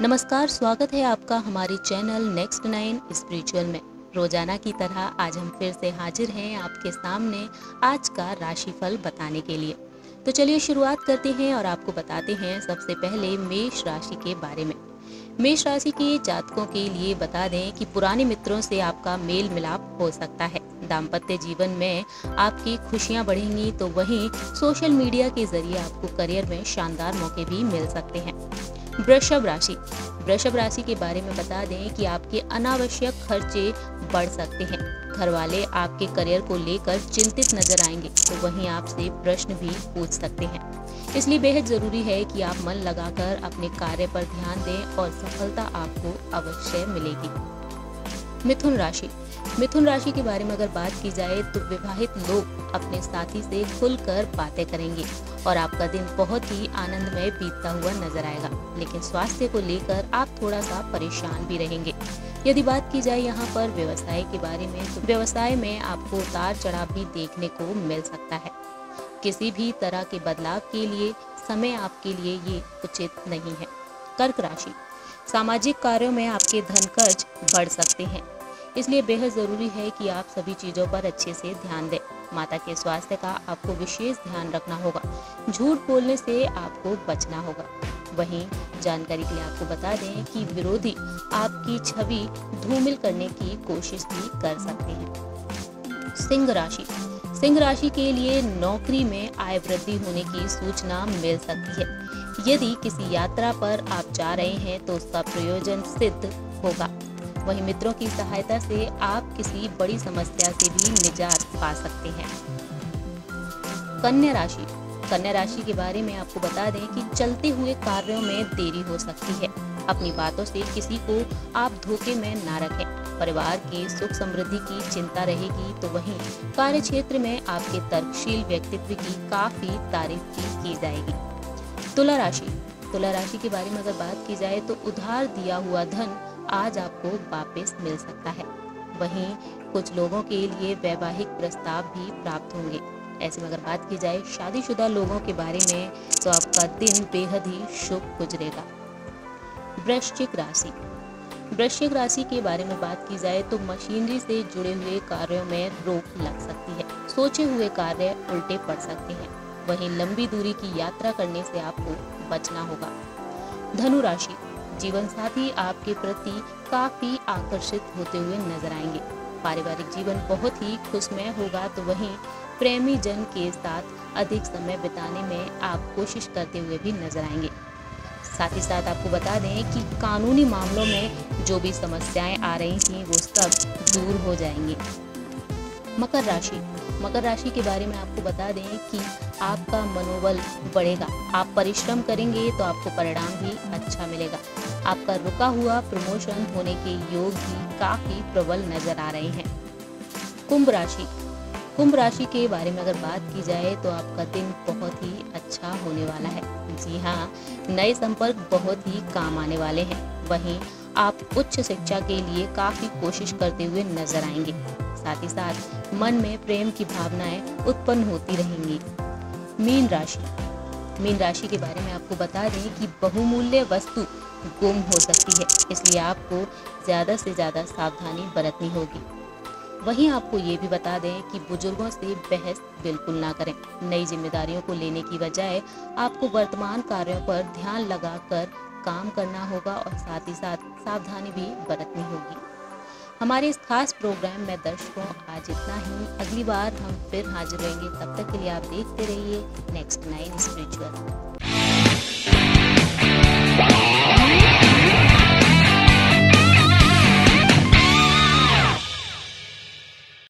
नमस्कार, स्वागत है आपका हमारे चैनल नेक्स्ट 9 स्पिरिचुअल में। रोजाना की तरह आज हम फिर से हाजिर हैं आपके सामने आज का राशिफल बताने के लिए। तो चलिए शुरुआत करते हैं और आपको बताते हैं सबसे पहले मेष राशि के बारे में। मेष राशि के जातकों के लिए बता दें कि पुराने मित्रों से आपका मेल मिलाप हो सकता है। दाम्पत्य जीवन में आपकी खुशियां बढ़ेंगी, तो वहीं सोशल मीडिया के जरिए आपको करियर में शानदार मौके भी मिल सकते हैं। वृषभ राशि के बारे में बता दें कि आपके अनावश्यक खर्चे बढ़ सकते हैं। घर वाले आपके करियर को लेकर चिंतित नजर आएंगे, तो वहीं आपसे प्रश्न भी पूछ सकते हैं। इसलिए बेहद जरूरी है कि आप मन लगाकर अपने कार्य पर ध्यान दें और सफलता आपको अवश्य मिलेगी। मिथुन राशि के बारे में अगर बात की जाए तो विवाहित लोग अपने साथी से खुलकर बातें करेंगे और आपका दिन बहुत ही आनंदमय बीतता हुआ नजर आएगा। लेकिन स्वास्थ्य को लेकर आप थोड़ा सा परेशान भी रहेंगे। यदि बात की जाए यहाँ पर व्यवसाय के बारे में, तो व्यवसाय में आपको उतार चढ़ाव भी देखने को मिल सकता है। किसी भी तरह के बदलाव के लिए समय आपके लिए ये उचित नहीं है। कर्क राशि, सामाजिक कार्यों में आपके धन खर्च बढ़ सकते हैं, इसलिए बेहद जरूरी है कि आप सभी चीजों पर अच्छे से ध्यान दें। माता के स्वास्थ्य का आपको विशेष ध्यान रखना होगा। झूठ बोलने से आपको बचना होगा। वहीं जानकारी के लिए आपको बता दें कि विरोधी आपकी छवि धूमिल करने की कोशिश भी कर सकते हैं। सिंह राशि के लिए नौकरी में आय वृद्धि होने की सूचना मिल सकती है। यदि किसी यात्रा पर आप जा रहे हैं तो उसका प्रयोजन सिद्ध होगा। वहीं मित्रों की सहायता से आप किसी बड़ी समस्या से भी निजात पा सकते हैं। कन्या राशि के बारे में आपको बता दें कि चलते हुए कार्यों में देरी हो सकती है। अपनी बातों से किसी को आप धोखे में ना रखें। परिवार के सुख समृद्धि की चिंता रहेगी, तो वहीं कार्य क्षेत्र में आपके तर्कशील व्यक्तित्व की काफी तारीफ की जाएगी। तुला राशि के बारे में अगर बात की जाए तो उधार दिया हुआ धन आज आपको वापस मिल सकता है। वहीं कुछ लोगों के लिए वैवाहिक प्रस्ताव भी प्राप्त होंगे। ऐसे में अगर बात की जाए शादीशुदा लोगों के बारे में, तो आपका दिन बेहद ही शुभ गुजरेगा। वृश्चिक राशि के बारे में बात की जाए तो मशीनरी से जुड़े हुए कार्यों में रोक लग सकती है। सोचे हुए कार्य उल्टे पड़ सकते हैं। वहीं लंबी दूरी की यात्रा करने से आपको बचना होगा। धनु राशि, जीवन साथी आपके प्रति काफी आकर्षित होते हुए नजर आएंगे। पारिवारिक जीवन बहुत ही खुशमय होगा, तो वहीं प्रेमी जन के साथ अधिक समय बिताने में आप कोशिश करते हुए भी नजर आएंगे। साथ ही साथ आपको बता दें कि कानूनी मामलों में जो भी समस्याएं आ रही थी वो सब दूर हो जाएंगी। मकर राशि के बारे में आपको बता दें कि आपका मनोबल बढ़ेगा। आप परिश्रम करेंगे तो आपको परिणाम भी अच्छा मिलेगा। आपका रुका हुआ प्रमोशन होने के योग भी काफी प्रबल नजर आ रहे हैं। कुंभ राशि के बारे में अगर बात की जाए तो आपका दिन बहुत ही अच्छा होने वाला है। जी हाँ, नए संपर्क बहुत ही काम आने वाले हैं। वहीं आप उच्च शिक्षा के लिए काफी कोशिश करते हुए नजर आएंगे। साथ ही साथ मन में प्रेम की भावनाएं उत्पन्न होती रहेंगी। मीन राशि के बारे में आपको बता दें कि बहुमूल्य वस्तु गुम हो सकती है, इसलिए आपको ज्यादा से ज्यादा सावधानी बरतनी होगी। वहीं आपको ये भी बता दें कि बुजुर्गों से बहस बिल्कुल ना करें। नई जिम्मेदारियों को लेने की बजाय आपको वर्तमान कार्यों पर ध्यान लगाकर काम करना होगा और साथ ही साथ सावधानी भी बरतनी होगी। हमारे इस खास प्रोग्राम में दर्शकों आज इतना ही। अगली बार हम फिर हाजिर रहेंगे। तब तक के लिए आप देखते रहिए नेक्स्ट 9 स्पिरिचुअल।